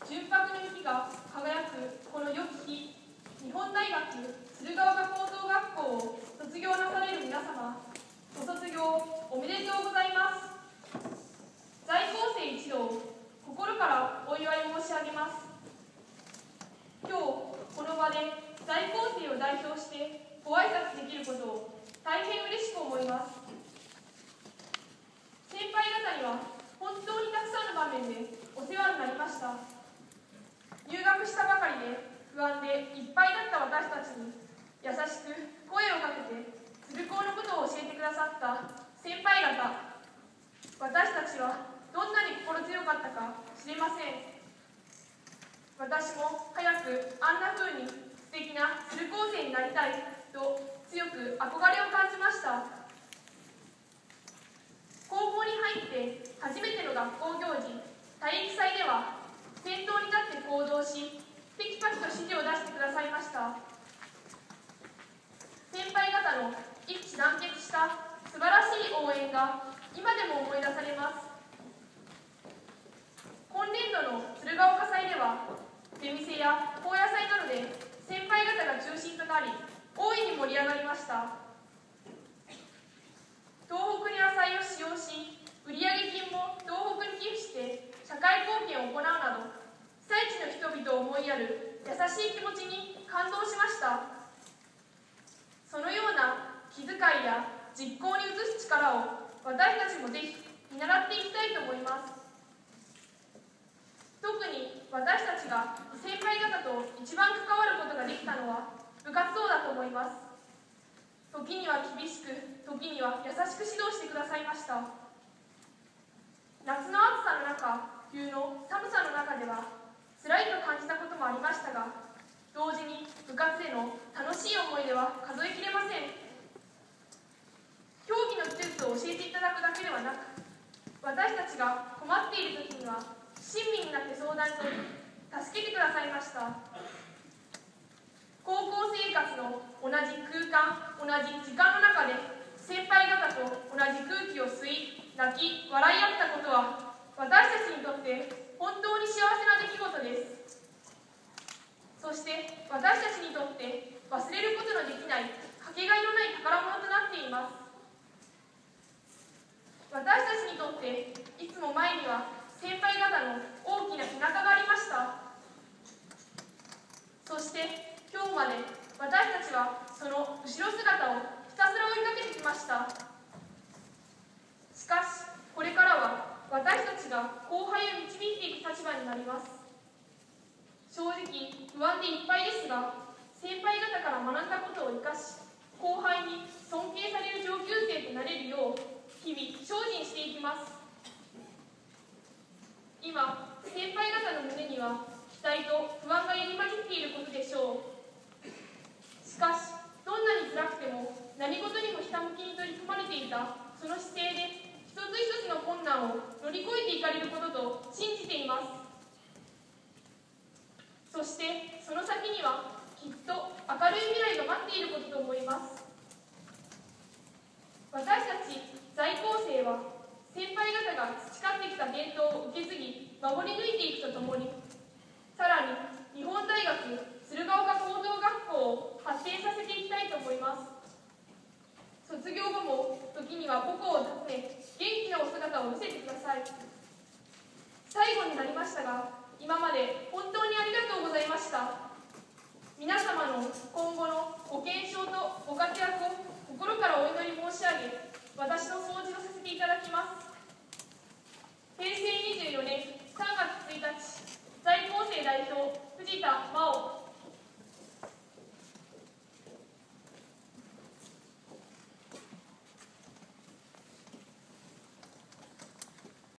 純白の雪が輝くこの良き日、日本大学鶴岡高等学校を卒業なされる皆様、ご卒業おめでとうございます。在校生一同、心からお祝い申し上げます。今日この場で在校生を代表してご挨拶できることを大変嬉しく思います。先輩方には本当にたくさんの場面でお世話になりました。入学したばかりで不安でいっぱいだった私たちに優しく声をかけて鶴高のことを教えてくださった先輩方、私たちはどんなに心強かったか知れません。私も早くあんな風に素敵な鶴高生になりたいと強く憧れを感じました。高校に入って初めての学校行事、体育祭では先頭に立って行動し、テキパキと指示を出してくださいました。先輩方の一致団結した素晴らしい応援が今でも思い出されます。今年度の鶴岡祭では出店や高野祭などで先輩方が中心となり、大いに盛り上がりました。東北に野菜を使用し、売上金も東北に寄付して社会貢献を行うなど、被災地の人々を思いやる優しい気持ちに感動しました。そのような気遣いや実行に移す力を私たちもぜひ見習っていきたいと思います。特に私たちが先輩方と一番関わることができたのは部活動だと思います。時には厳しく、時には優しく指導してくださいました。夏の暑さの中、冬の寒さの中では辛いと感じたこともありましたが、同時に部活での楽しい思い出は数えきれません。競技の技術を教えていただくだけではなく、私たちが困っている時には親身になって相談に乗り、助けてくださいました。高校生活の同じ空間、同じ時間の中で先輩方と同じ空気を吸い、泣き、笑い合ったことは私たちにとって本当に幸せな出来事です。そして私たちにとって忘れることのできない、かけがえのない宝物となっています。私たちにとっていつも前には先輩方の大きな背中がありました。そして今日まで私たちはその後ろ姿をひたすら追いかけてきました。しかしこれからは私たちが後輩を導いていく立場になります。正直不安でいっぱいですが、先輩方から学んだことを生かし、後輩に尊敬される上級生となれるよう日々精進していきます。今先輩方の胸には期待と不安が入り混じっていることでしょう。しかしどんなに辛くても何事にもひたむきに取り組まれていたその姿勢で一つ一つの困難を乗り越えていかれることと信じています。そしてその先にはきっと明るい未来が待っていることと思います。私たち在校生は先輩方が培ってきた伝統を受け継ぎ守り抜いていくとともに、さらに日本大学鶴岡高等学校を発展させていきたいと思います。卒業後も時には母校を訪ね、元気なお姿を見せてください。最後になりましたが、今まで本当にありがとうございました。皆様の今後のご健勝とご活躍を心からお祈り申し上げ、私の掃除をさせていただきます。